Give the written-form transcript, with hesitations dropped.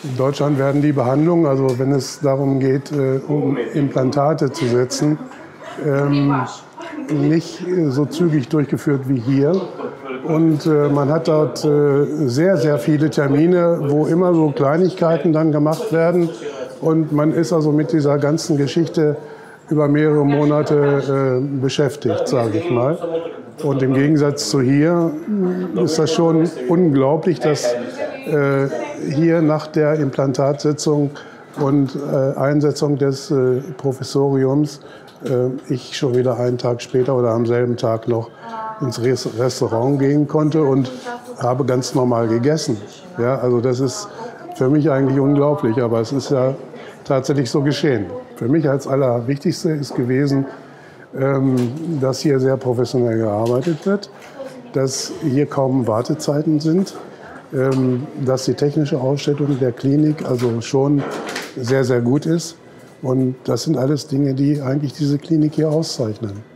In Deutschland werden die Behandlungen, also wenn es darum geht, um Implantate zu setzen, nicht so zügig durchgeführt wie hier. Und man hat dort sehr, sehr viele Termine, wo immer so Kleinigkeiten dann gemacht werden. Und man ist also mit dieser ganzen Geschichte über mehrere Monate beschäftigt, sage ich mal. Und im Gegensatz zu hier ist das schon unglaublich, dass hier nach der Implantatsetzung und Einsetzung des Professoriums ich schon wieder einen Tag später oder am selben Tag noch ins Restaurant gehen konnte und habe ganz normal gegessen. Ja, also das ist für mich eigentlich unglaublich, aber es ist ja tatsächlich so geschehen. Für mich als Allerwichtigste ist gewesen, dass hier sehr professionell gearbeitet wird, dass hier kaum Wartezeiten sind, dass die technische Ausstattung der Klinik also schon sehr, sehr gut ist. Und das sind alles Dinge, die eigentlich diese Klinik hier auszeichnen.